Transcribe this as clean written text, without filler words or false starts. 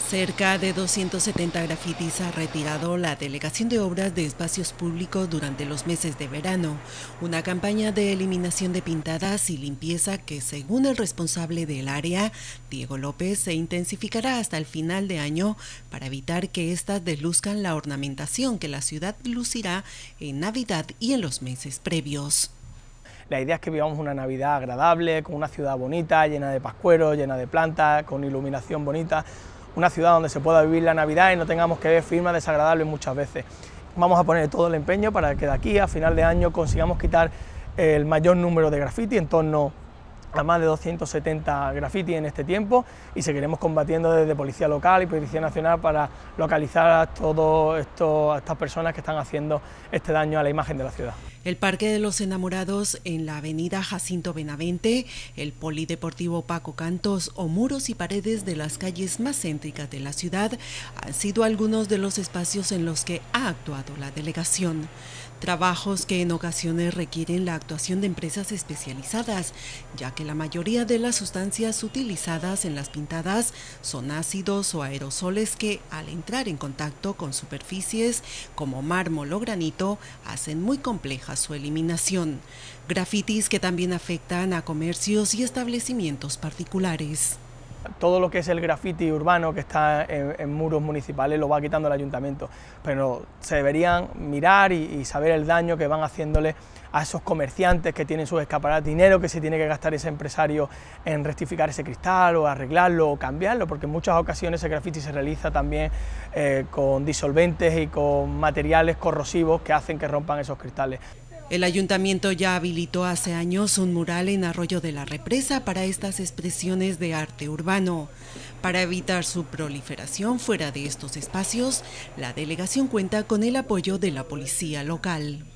Cerca de 270 grafitis ha retirado la Delegación de Obras de Espacios Públicos durante los meses de verano, una campaña de eliminación de pintadas y limpieza que, según el responsable del área, Diego López, se intensificará hasta el final de año para evitar que éstas desluzcan la ornamentación que la ciudad lucirá en Navidad y en los meses previos. La idea es que vivamos una Navidad agradable, con una ciudad bonita, llena de pascueros, llena de plantas, con iluminación bonita, una ciudad donde se pueda vivir la Navidad y no tengamos que ver firmas desagradables muchas veces. Vamos a poner todo el empeño para que de aquí a final de año consigamos quitar el mayor número de grafitis, en torno a más de 270 grafitis en este tiempo, y seguiremos combatiendo desde Policía Local y Policía Nacional para localizar a estas personas que están haciendo este daño a la imagen de la ciudad. El Parque de los Enamorados en la avenida Jacinto Benavente, el Polideportivo Paco Cantos o muros y paredes de las calles más céntricas de la ciudad han sido algunos de los espacios en los que ha actuado la delegación. Trabajos que en ocasiones requieren la actuación de empresas especializadas, ya que la mayoría de las sustancias utilizadas en las pintadas son ácidos o aerosoles que, al entrar en contacto con superficies como mármol o granito, hacen muy compleja su eliminación. Grafitis que también afectan a comercios y establecimientos particulares. Todo lo que es el grafiti urbano que está en muros municipales lo va quitando el ayuntamiento, pero se deberían mirar y saber el daño que van haciéndole a esos comerciantes que tienen sus escaparates, dinero que se tiene que gastar ese empresario en rectificar ese cristal o arreglarlo o cambiarlo, porque en muchas ocasiones ese grafiti se realiza también con disolventes y con materiales corrosivos que hacen que rompan esos cristales. El ayuntamiento ya habilitó hace años un mural en Arroyo de la Represa para estas expresiones de arte urbano. Para evitar su proliferación fuera de estos espacios, la delegación cuenta con el apoyo de la policía local.